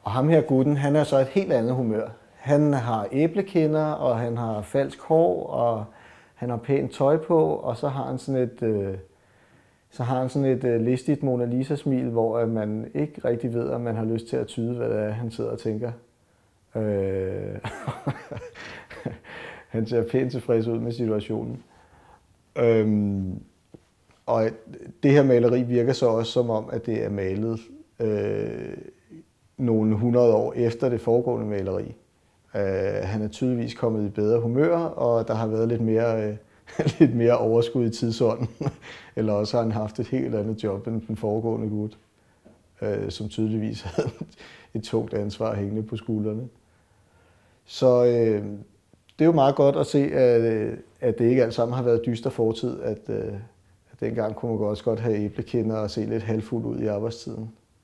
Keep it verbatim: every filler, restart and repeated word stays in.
Og ham her gutten, han er så et helt andet humør. Han har æblekinder, og han har falsk hår, og han har pænt tøj på, og så har han sådan et, øh, så har han sådan et øh, listigt Mona Lisa-smil, hvor man ikke rigtig ved, om man har lyst til at tyde, hvad det er, han sidder og tænker. Øh... han ser pænt tilfreds ud med situationen. Øhm... Og det her maleri virker så også som om, at det er malet øh, nogle hundrede år efter det foregående maleri. Uh, han er tydeligvis kommet i bedre humør, og der har været lidt mere, uh, lidt mere overskud i tidsånden. Eller også har han haft et helt andet job end den foregående gut, uh, som tydeligvis havde et tungt ansvar hængende på skuldrene. Så uh, det er jo meget godt at se, at, at det ikke alt sammen har været dyster fortid, at, uh, at dengang kunne man også godt have æblekinder og se lidt halvfuld ud i arbejdstiden.